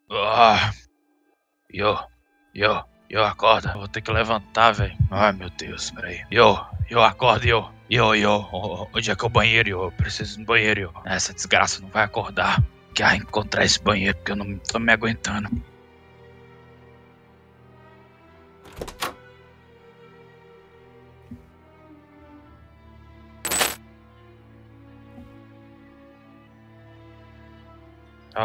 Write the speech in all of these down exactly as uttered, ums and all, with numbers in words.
Ah, yo, yo, yo, acorda. Eu vou ter que levantar, velho. Ai, meu Deus, peraí. Yo, yo, acorda, yo. Yo, yo, onde é que é o banheiro, yo? Eu preciso do banheiro, yo. Essa desgraça não vai acordar. Quer encontrar esse banheiro, porque eu não tô me aguentando. Ah.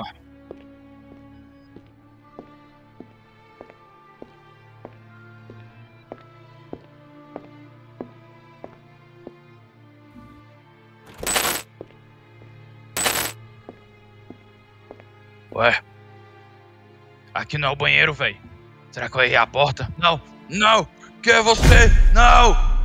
Ué? Aqui não é o banheiro, velho. Será que eu errei a porta? Não! Não! Quem é você? Não!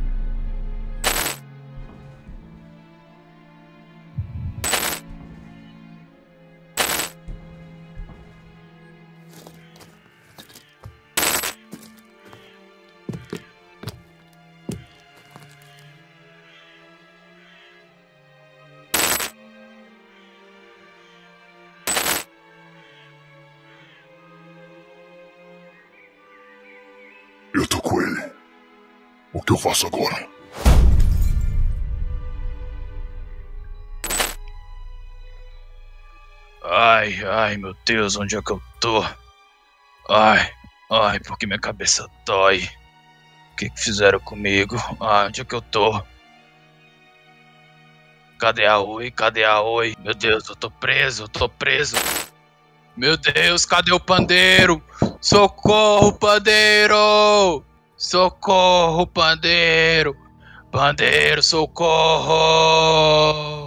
Eu tô com ele. O que eu faço agora? Ai, ai, meu Deus, onde é que eu tô? Ai, ai, porque minha cabeça dói. O que que fizeram comigo? Ai, onde é que eu tô? Cadê a Oi? Cadê a Oi? Meu Deus, eu tô preso, eu tô preso. Meu Deus, cadê o pandeiro? Socorro, pandeiro! Socorro, pandeiro! Pandeiro, socorro!